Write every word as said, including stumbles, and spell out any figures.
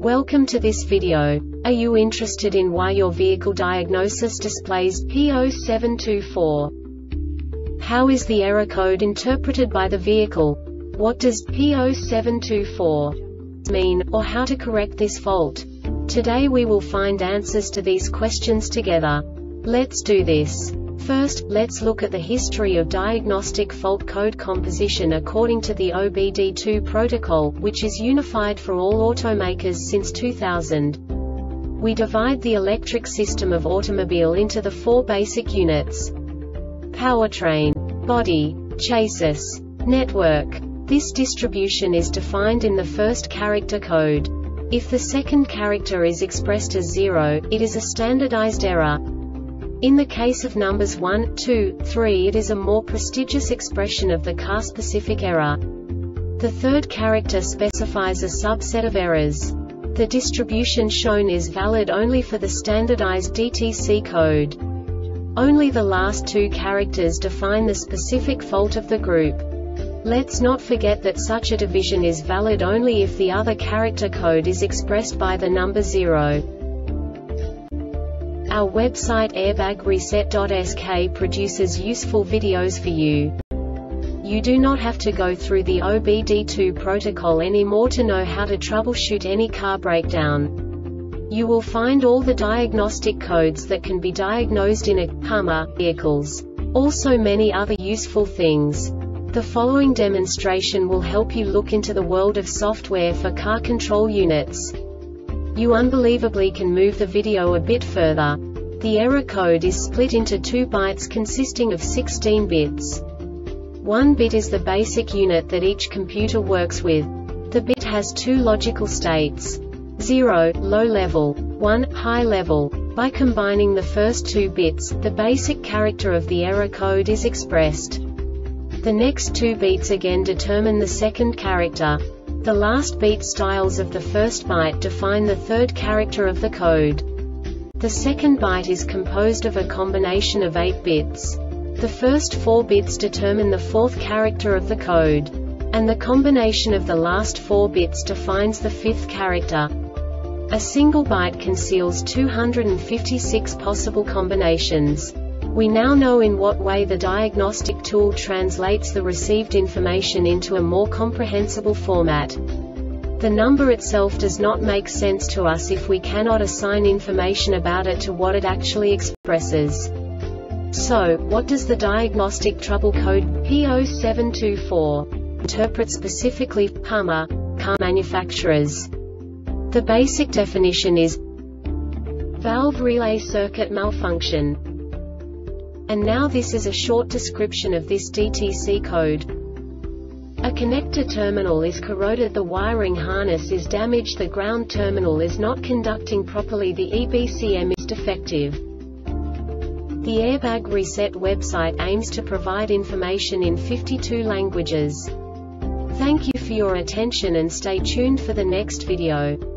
Welcome to this video. Are you interested in why your vehicle diagnosis displays P zero seven two four? How is the error code interpreted by the vehicle? What does P zero seven two four mean, or how to correct this fault? Today we will find answers to these questions together. Let's do this. First, let's look at the history of diagnostic fault code composition according to the O B D two protocol, which is unified for all automakers since two thousand. We divide the electric system of automobile into the four basic units: powertrain, body, chassis, network. This distribution is defined in the first character code. If the second character is expressed as zero, it is a standardized error. In the case of numbers one, two, three, it is a more prestigious expression of the car-specific error. The third character specifies a subset of errors. The distribution shown is valid only for the standardized D T C code. Only the last two characters define the specific fault of the group. Let's not forget that such a division is valid only if the other character code is expressed by the number zero. Our website airbag reset dot S K produces useful videos for you. You do not have to go through the O B D two protocol anymore to know how to troubleshoot any car breakdown. You will find all the diagnostic codes that can be diagnosed in a Hummer vehicles. Also many other useful things. The following demonstration will help you look into the world of software for car control units. You unbelievably can move the video a bit further. The error code is split into two bytes consisting of sixteen bits. One bit is the basic unit that each computer works with. The bit has two logical states: zero, low level, one, high level. By combining the first two bits, the basic character of the error code is expressed. The next two beats again determine the second character. The last beat styles of the first byte define the third character of the code. The second byte is composed of a combination of eight bits. The first four bits determine the fourth character of the code. And the combination of the last four bits defines the fifth character. A single byte conceals two hundred fifty-six possible combinations. We now know in what way the diagnostic tool translates the received information into a more comprehensible format. The number itself does not make sense to us if we cannot assign information about it to what it actually expresses. So, what does the diagnostic trouble code P zero seven two four interpret specifically for Hummer car manufacturers? The basic definition is valve relay circuit malfunction. And now this is a short description of this D T C code. A connector terminal is corroded, the wiring harness is damaged, the ground terminal is not conducting properly, the E B C M is defective. The Airbag Reset website aims to provide information in fifty-two languages. Thank you for your attention and stay tuned for the next video.